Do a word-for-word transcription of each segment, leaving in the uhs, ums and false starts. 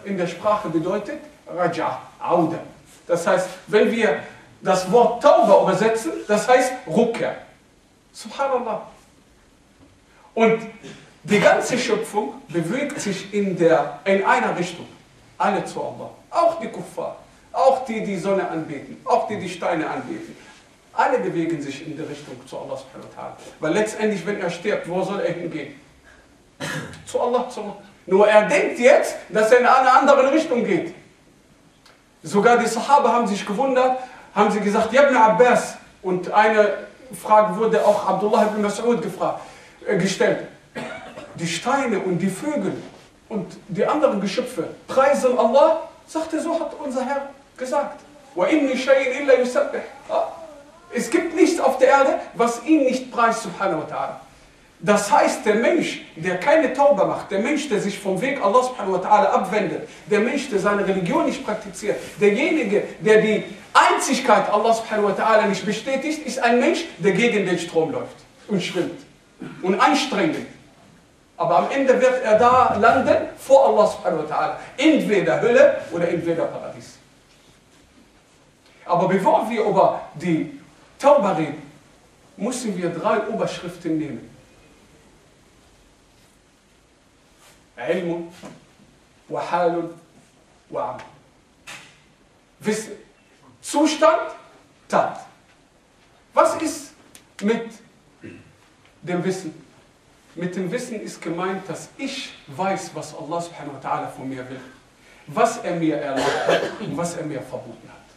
in der Sprache bedeutet Raja, Auda. Das heißt, wenn wir das Wort Tauba übersetzen, das heißt Rückkehr. Subhanallah. Und die ganze Schöpfung bewegt sich in, der, in einer Richtung. Alle zu Allah. Auch die Kuffar, auch die, die Sonne anbeten, auch die, die Steine anbeten. Alle bewegen sich in die Richtung zu Allah subhanahu wa ta'ala. Weil letztendlich, wenn er stirbt, wo soll er hingehen? Zu Allah, zu Allah. Nur er denkt jetzt, dass er in eine andere Richtung geht. Sogar die Sahaba haben sich gewundert, haben sie gesagt, ja, Ibn Abbas. Und eine Frage wurde auch Abdullah ibn Mas'ud gefragt, äh, gestellt. Die Steine und die Vögel und die anderen Geschöpfe preisen Allah, sagte, so hat unser Herr gesagt. Es gibt nichts auf der Erde, was ihn nicht preist, subhanahu wa ta'ala. Das heißt, der Mensch, der keine Tauba macht, der Mensch, der sich vom Weg Allah subhanahu wa ta'ala abwendet, der Mensch, der seine Religion nicht praktiziert, derjenige, der die Einzigkeit Allah subhanahu wa ta'ala nicht bestätigt, ist ein Mensch, der gegen den Strom läuft und schwimmt und anstrengend. Aber am Ende wird er da landen vor Allah subhanahu wa ta'ala. Entweder Hölle oder entweder Paradies. Aber bevor wir über die Tauba reden, müssen wir drei Oberschriften nehmen. Ilm, wa Halun, wa Amal. Wissen, Zustand, Tat. Was ist mit dem Wissen? Mit dem Wissen ist gemeint, dass ich weiß, was Allah subhanahu wa ta'ala von mir will, was er mir erlaubt hat und was er mir verboten hat.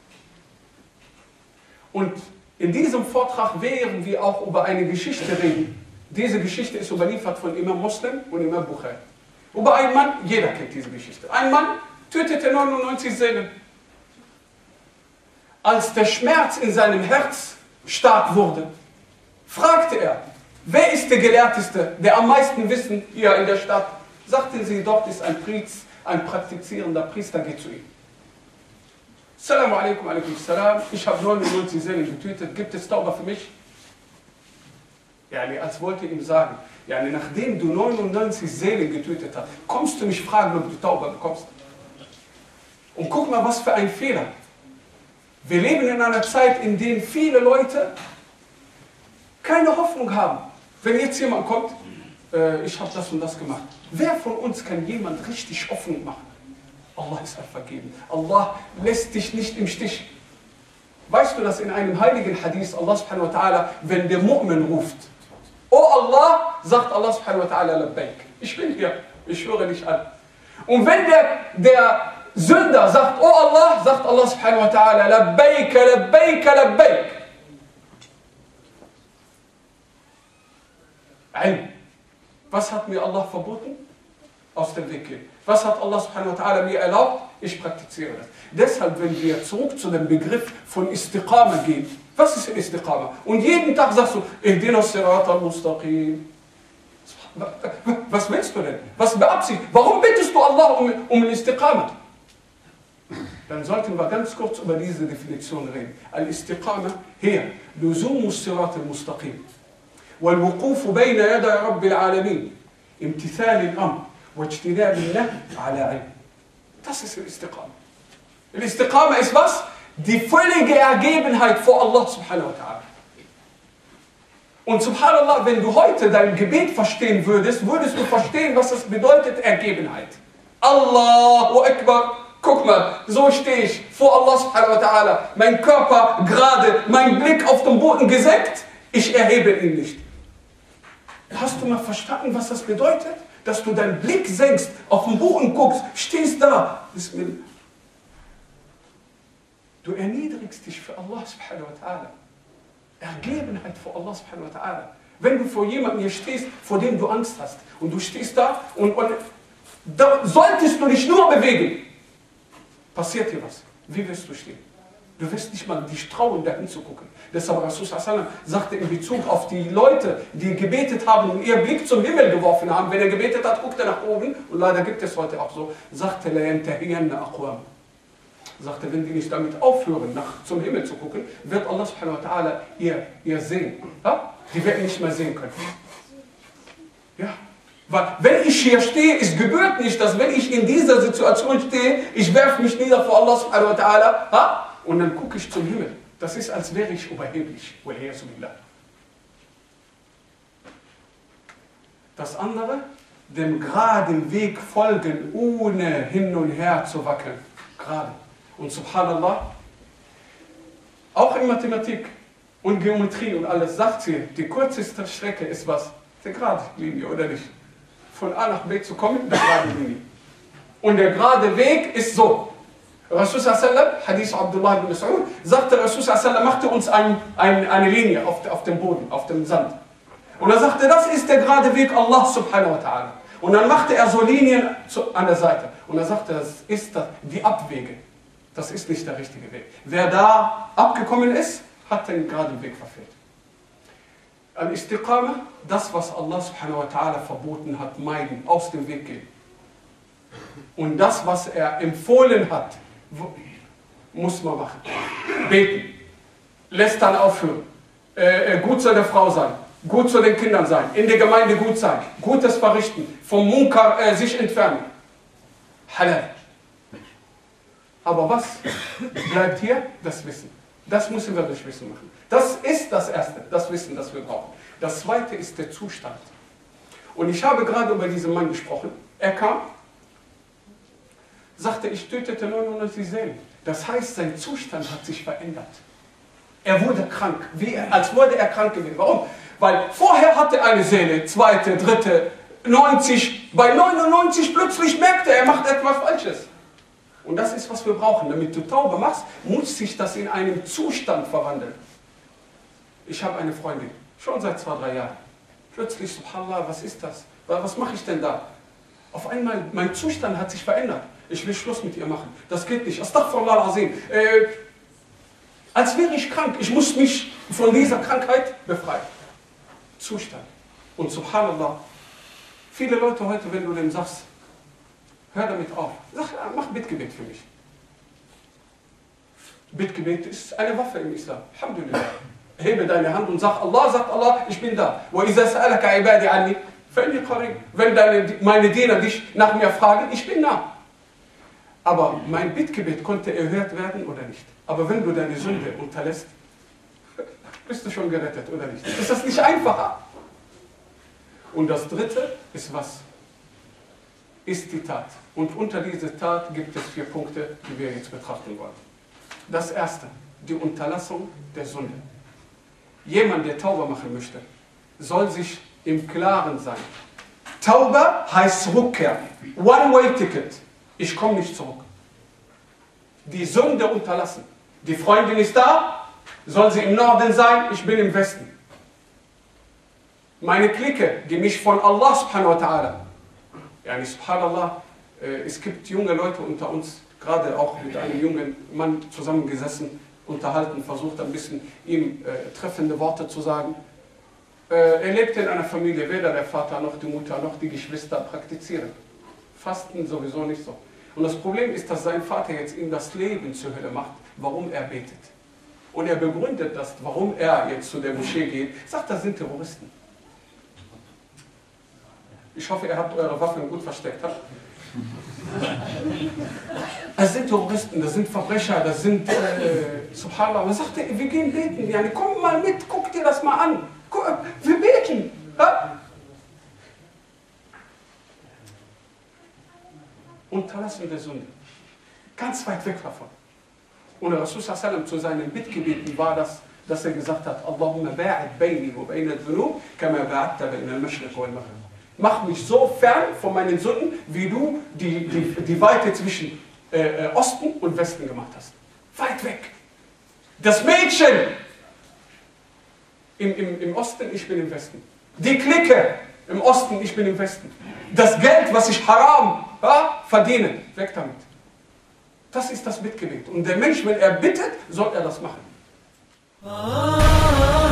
Und in diesem Vortrag werden wir auch über eine Geschichte reden. Diese Geschichte ist überliefert von Imam Muslim und Imam Bukhari. Über einen Mann, jeder kennt diese Geschichte. Ein Mann tötete neunundneunzig Seelen. Als der Schmerz in seinem Herz stark wurde, fragte er, wer ist der Gelehrteste, der am meisten Wissen hier in der Stadt? Sagten sie, dort ist ein Priester, ein praktizierender Priester, geht zu ihm. Assalamu alaikum, alaikum salam, ich habe neunundneunzig Seelen getötet, gibt es Tauba für mich? Ja, als wollte ihm sagen, ja, nachdem du neunundneunzig Seelen getötet hast, kommst du mich fragen, ob du Tauba bekommst. Und guck mal, was für ein Fehler. Wir leben in einer Zeit, in der viele Leute keine Hoffnung haben. Wenn jetzt jemand kommt, äh, ich habe das und das gemacht. Wer von uns kann jemand richtig Hoffnung machen? Allah ist vergeben. Allah lässt dich nicht im Stich. Weißt du, dass in einem heiligen Hadith Allah subhanahu wa ta'ala, wenn der Mu'min ruft, oh Allah, sagt Allah subhanahu wa ta'ala, labbaik. Ich bin hier, ich höre dich an. Und wenn der, der Sünder sagt, oh Allah, sagt Allah subhanahu wa ta'ala, labbaik, labbaik, labbaik. Was hat mir Allah verboten? Aus dem Weg gehen. Was hat Allah subhanahu wa ta'ala mir erlaubt? Ich praktiziere das. Deshalb, wenn wir zurück zu dem Begriff von Istiqama gehen, was ist Istiqama? Und jeden Tag sagst du, Ihdina Sirat al-Mustaqim. Was willst du denn? Was beabsichtigst? Warum bittest du Allah um, um Istiqama? Dann sollten wir ganz kurz über diese Definition reden. Al-Istiqama hier, Luzum Sirat al-Mustaqim. والوقوف بين يدي رب العالمين امتثال الأمر واجتناب النهي على علم. Das ist Istiqama. Istiqama ist was? Die völlige Ergebenheit vor Allah subhanahu wa ta'ala. Und subhanallah, wenn du heute dein Gebet verstehen würdest, würdest du verstehen, was es bedeutet, Ergebenheit. Allahu Akbar. Guck mal, so stehe ich vor Allah subhanahu wa ta'ala. Mein Körper gerade, mein Blick auf den Boden gesenkt, ich erhebe ihn nicht. Hast du mal verstanden, was das bedeutet? Dass du deinen Blick senkst, auf den Boden guckst, stehst da. Du erniedrigst dich für Allah subhanahu wa ta'ala. Ergebenheit vor Allah subhanahu wa ta'ala. Wenn du vor jemandem hier stehst, vor dem du Angst hast, und du stehst da und, und da solltest du dich nur bewegen, passiert dir was. Wie wirst du stehen? Du wirst nicht mal dich trauen, da hinzugucken. Deshalb Rasul sallallahu alaihi wasallam sagte in Bezug auf die Leute, die gebetet haben und ihren Blick zum Himmel geworfen haben, wenn er gebetet hat, guckt er nach oben, und leider gibt es heute auch so, sagte er, sagte, wenn die nicht damit aufhören, nach zum Himmel zu gucken, wird Allah subhanahu wa ta'ala ihr, ihr sehen. Ja? Die werden nicht mehr sehen können. Ja? Weil wenn ich hier stehe, es gebührt nicht, dass wenn ich in dieser Situation stehe, ich werfe mich nieder vor Allah subhanahu wa ta'ala, ha? Und dann gucke ich zum Himmel. Das ist, als wäre ich überheblich. Das andere, dem geraden Weg folgen, ohne hin und her zu wackeln. Gerade. Und subhanallah, auch in Mathematik und Geometrie und alles sagt sie, die kürzeste Strecke ist was? Die gerade Linie, oder nicht? Von A nach B zu kommen, die gerade Linie. Und der gerade Weg ist so. Rasul sallam, Hadith Abdullah ibn Mas'ud, sagte Rasul sallam, machte uns ein, ein, eine Linie auf, auf dem Boden, auf dem Sand. Und er sagte, das ist der gerade Weg Allah subhanahu wa ta'ala. Und dann machte er so Linien zu, an der Seite. Und er sagte, das ist das, die Abwege. Das ist nicht der richtige Weg. Wer da abgekommen ist, hat den geraden Weg verfehlt. Al-Istiqama, das, was Allah subhanahu wa ta'ala verboten hat, meiden, aus dem Weg gehen. Und das, was er empfohlen hat, muss man machen. Beten, lästern aufhören, äh, gut zu der Frau sein, gut zu den Kindern sein, in der Gemeinde gut sein, Gutes verrichten, vom Munkar äh, sich entfernen. Halal. Aber was bleibt hier? Das Wissen. Das müssen wir durch Wissen machen. Das ist das Erste, das Wissen, das wir brauchen. Das Zweite ist der Zustand. Und ich habe gerade über diesen Mann gesprochen. Er kam, sagte, ich tötete neunundneunzig Seelen. Das heißt, sein Zustand hat sich verändert. Er wurde krank, wie, als wurde er krank gewesen. Warum? Weil vorher hatte er eine Seele, zweite, dritte, neunzig. Bei neunundneunzig plötzlich merkte er, er macht etwas Falsches. Und das ist, was wir brauchen. Damit du Tauba machst, muss sich das in einen Zustand verwandeln. Ich habe eine Freundin, schon seit zwei, drei Jahren. Plötzlich, subhanallah, was ist das? Was mache ich denn da? Auf einmal, mein Zustand hat sich verändert. Ich will Schluss mit ihr machen. Das geht nicht. Astaghfirullah al-Azim. Äh, als wäre ich krank. Ich muss mich von dieser Krankheit befreien. Zustand. Und subhanallah, viele Leute heute, wenn du dem sagst, hör damit auf. Sag, mach Bittgebet für mich. Bittgebet ist eine Waffe im Islam. Alhamdulillah. Hebe deine Hand und sag, Allah, sagt Allah, ich bin da. Wenn deine, meine Diener dich nach mir fragen, ich bin da. Aber mein Bittgebet konnte erhört werden oder nicht. Aber wenn du deine Sünde unterlässt, bist du schon gerettet oder nicht. Ist das nicht einfacher? Und das Dritte ist was? Ist die Tat. Und unter dieser Tat gibt es vier Punkte, die wir jetzt betrachten wollen. Das Erste, die Unterlassung der Sünde. Jemand, der Tauba machen möchte, soll sich im Klaren sein. Tauba heißt Rückkehr. One-way-Ticket. Ich komme nicht zurück. Die Sünde unterlassen. Die Freundin ist da, soll sie im Norden sein, ich bin im Westen. Meine Clique, die mich von Allah subhanahu wa ta'ala, yani subhanallah, äh, es gibt junge Leute unter uns, gerade auch mit einem jungen Mann zusammengesessen, unterhalten, versucht ein bisschen ihm äh, treffende Worte zu sagen. Äh, er lebte in einer Familie, weder der Vater noch die Mutter noch die Geschwister praktizieren. Fasten sowieso nicht so. Und das Problem ist, dass sein Vater jetzt ihm das Leben zur Hölle macht, warum er betet. Und er begründet das, warum er jetzt zu der Moschee geht. Sagt, das sind Terroristen. Ich hoffe, ihr habt eure Waffen gut versteckt. Habt. Das sind Terroristen, das sind Verbrecher, das sind, äh, subhanallah. Und er sagte, wir gehen beten. Ja, komm mal mit, guck dir das mal an. Guck, wir beten. Ja? Unterlassen der Sünde. Ganz weit weg davon. Und der Rasul sallam zu seinen Bittgebeten war das, dass er gesagt hat, Allahumma ba'id bayni wa bayna al-dhunub kama ba'adta bayna al-mashriq wal maghrib. Mach mich so fern von meinen Sünden, wie du die, die, die Weite zwischen äh, Osten und Westen gemacht hast. Weit weg. Das Mädchen im, im, im Osten, ich bin im Westen. Die Clique im Osten, ich bin im Westen. Das Geld, was ich haram ja, verdiene, weg damit. Das ist das Bittgebet. Und der Mensch, wenn er bittet, soll er das machen.